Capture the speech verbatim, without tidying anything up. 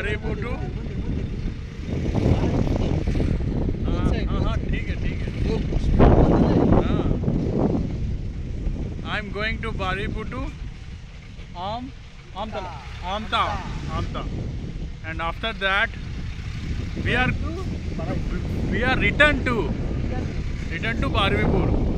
Baripur to हाँ हाँ ठीक है ठीक है हाँ I am going to Baripur to आम Amta Amta Amta and after that we are we are return to return to Barvipur.